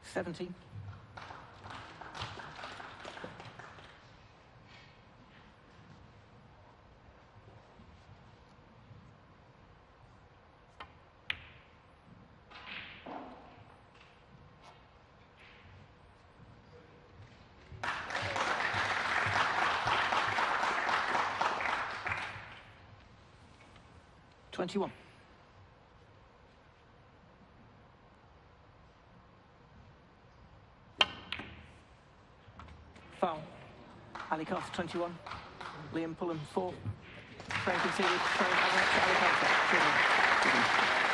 70. $21. Foul. Ali Carter 21. Liam Pullen 4. Frame conceded. Frame Ali Carter.